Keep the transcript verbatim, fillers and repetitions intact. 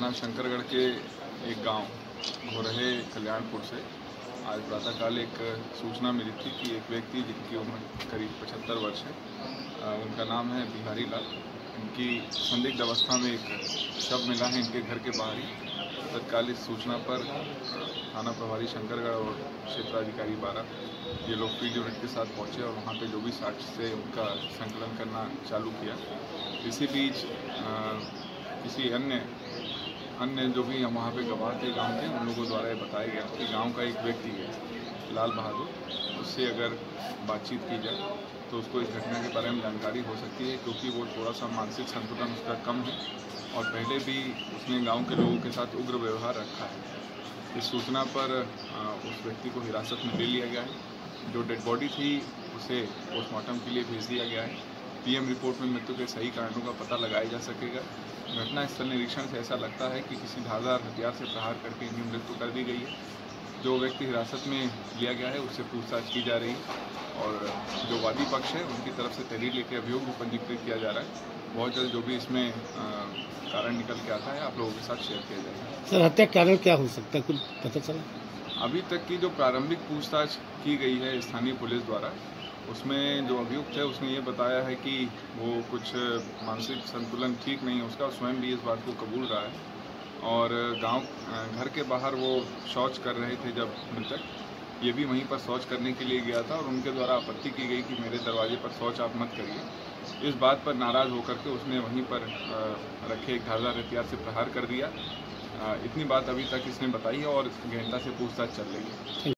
थाना शंकरगढ़ के एक गांव घोरहे कल्याणपुर से आज प्रातःकाल एक सूचना मिली थी कि एक व्यक्ति जिनकी उम्र करीब पचहत्तर वर्ष है, उनका नाम है बिहारी लाल। इनकी संदिग्ध अवस्था में एक शव मिला है इनके घर के बाहर ही। तत्काल इस सूचना पर थाना प्रभारी शंकरगढ़ और क्षेत्राधिकारी बारह ये लोग फील्ड यूनिट के साथ पहुंचे और वहां पे जो भी साक्ष्य से उनका संकलन करना चालू किया। इसी बीच किसी अन्य अन्य जो भी वहाँ पे गवाह थे गांव के, उन लोगों द्वारा ये बताया गया कि गांव का एक व्यक्ति है लाल बहादुर, उससे अगर बातचीत की जाए तो उसको इस घटना के बारे में जानकारी हो सकती है, क्योंकि वो थोड़ा सा मानसिक संतुलन उसका कम है और पहले भी उसने गांव के लोगों के साथ उग्र व्यवहार रखा है। इस सूचना पर उस व्यक्ति को हिरासत में ले लिया गया है। जो डेड बॉडी थी उसे पोस्टमार्टम के लिए भेज दिया गया है। पीएम रिपोर्ट में मृत्यु के सही कारणों का पता लगाया जा सकेगा। घटना स्थल निरीक्षण से ऐसा लगता है कि किसी धारदार हथियार से प्रहार करके इनकी मृत्यु कर दी गई है। जो व्यक्ति हिरासत में लिया गया है उससे पूछताछ की जा रही है और जो वादी पक्ष है उनकी तरफ से तहरीर लेकर अभियोग भी पंजीकृत किया जा रहा है। बहुत जल्द जो भी इसमें आ, कारण निकल के आता है आप लोगों के साथ शेयर किया जाएगा। सर, हत्या कारण क्या हो सकता है, कुछ पता चला? अभी तक की जो प्रारंभिक पूछताछ की गई है स्थानीय पुलिस द्वारा, उसमें जो अभियुक्त है उसने ये बताया है कि वो कुछ मानसिक संतुलन ठीक नहीं है उसका, स्वयं भी इस बात को कबूल रहा है। और गांव घर के बाहर वो शौच कर रहे थे जब मृतक, ये भी वहीं पर शौच करने के लिए गया था और उनके द्वारा आपत्ति की गई कि मेरे दरवाजे पर शौच आप मत करिए। इस बात पर नाराज़ होकर के उसने वहीं पर रखे एक धारदार हथियार से प्रहार कर दिया। इतनी बात अभी तक इसने बताई है और गहनता से पूछताछ चल रही है।